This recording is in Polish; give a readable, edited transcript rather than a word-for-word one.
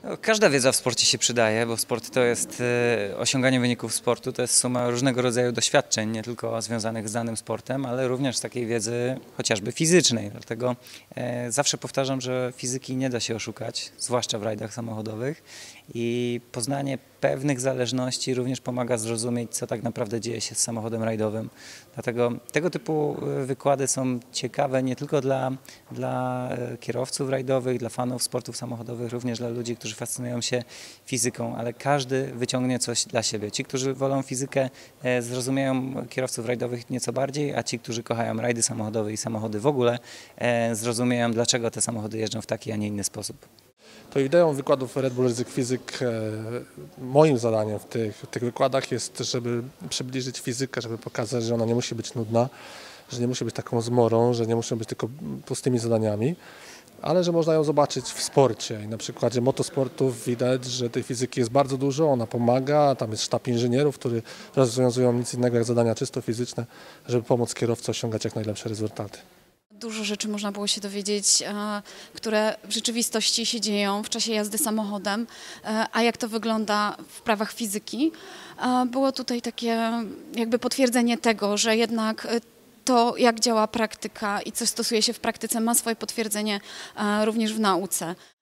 No, każda wiedza w sporcie się przydaje, bo sport to jest osiąganie wyników sportu, to jest suma różnego rodzaju doświadczeń, nie tylko związanych z danym sportem, ale również takiej wiedzy chociażby fizycznej. Dlatego zawsze powtarzam, że fizyki nie da się oszukać, zwłaszcza w rajdach samochodowych i poznanie pewnych zależności również pomaga zrozumieć, co tak naprawdę dzieje się z samochodem rajdowym. Dlatego tego typu wykłady są ciekawe nie tylko dla kierowców rajdowych, dla fanów sportów samochodowych, również dla ludzi, którzy fascynują się fizyką, ale każdy wyciągnie coś dla siebie. Ci, którzy wolą fizykę, zrozumieją kierowców rajdowych nieco bardziej, a ci, którzy kochają rajdy samochodowe i samochody w ogóle, zrozumieją, dlaczego te samochody jeżdżą w taki, a nie inny sposób. To ideą wykładów Red Bull Ryzyk Fizyk, moim zadaniem w tych wykładach jest, żeby przybliżyć fizykę, żeby pokazać, że ona nie musi być nudna, że nie musi być taką zmorą, że nie muszą być tylko pustymi zadaniami, ale że można ją zobaczyć w sporcie. I na przykładzie motosportów widać, że tej fizyki jest bardzo dużo, ona pomaga, tam jest sztab inżynierów, którzy rozwiązują nic innego jak zadania czysto fizyczne, żeby pomóc kierowcy osiągać jak najlepsze rezultaty. Dużo rzeczy można było się dowiedzieć, które w rzeczywistości się dzieją w czasie jazdy samochodem, a jak to wygląda w prawach fizyki. Było tutaj takie jakby potwierdzenie tego, że jednak to, jak działa praktyka i co stosuje się w praktyce, ma swoje potwierdzenie również w nauce.